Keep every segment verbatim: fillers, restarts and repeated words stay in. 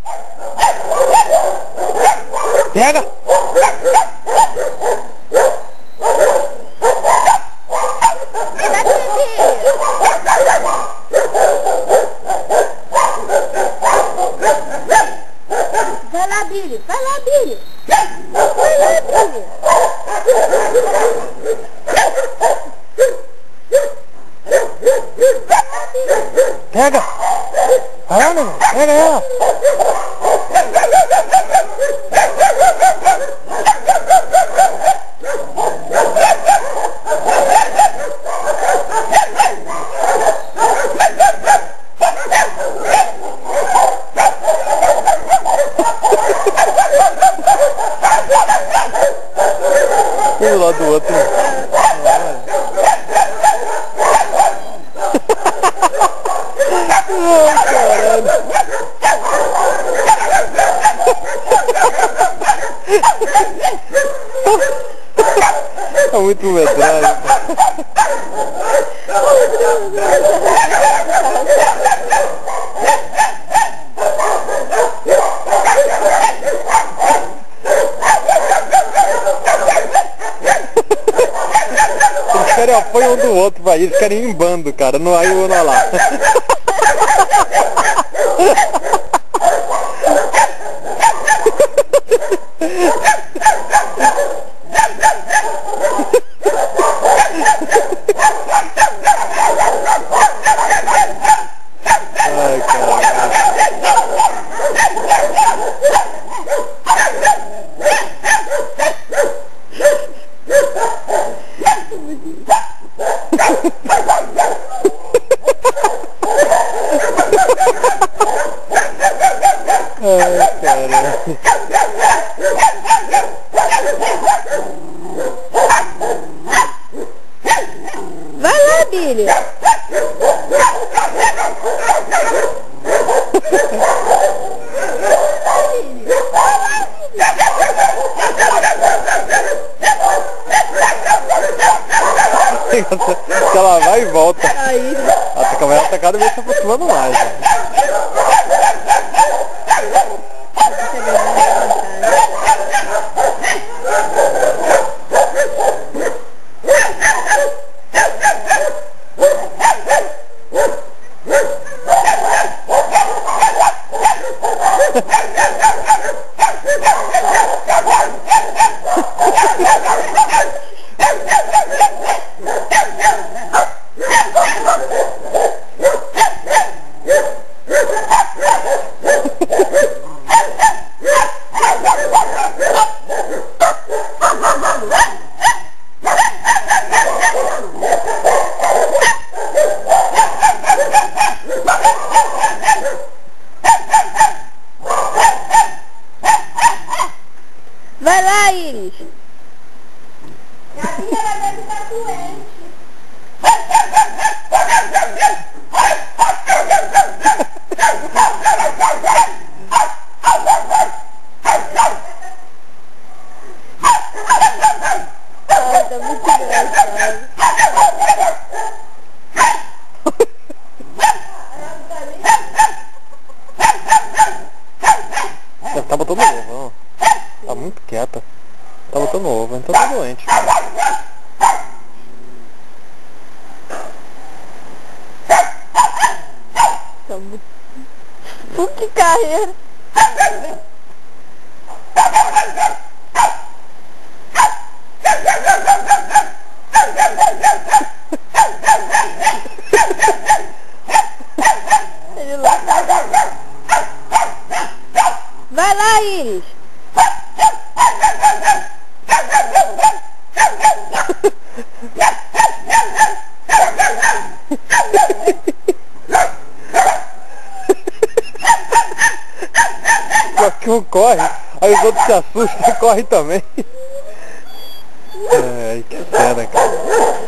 Pega! Vai lá, Billy. Vai lá, Billy. Vai lá, Billy. Pega! Vai lá, meu. Pega ela! Um do lado do outro. Ai, caralho. É muito metralha. Eles querem apoio um do outro, vai. Eles querem ir em bando, cara. Não aí ou não lá. Ai, caralho. Ai, caralho. Vai lá, Billy. Se ela vai e volta. Aí. A câmera tá cada vez se aproximando mais. Vai lá, Iris. Galinha, ela deve estar doente. Ai, tá muito engraçado. Ela tá botando ovo, ó. Tá muito quieta. Tá botando ovo, então tá doente. Cara. Tá muito... Pô, que carreira. Ele lá. Vai lá, Iris. O cachorro corre, aí os outros se assustam e correm também. Ai, que cena, cara.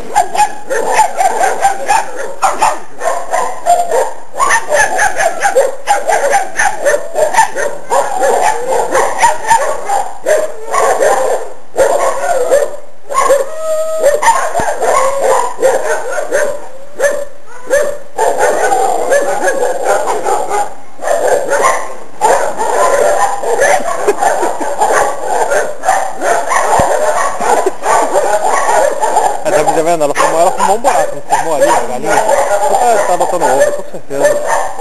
galinha? Você tá, tá botando ovo, com certeza.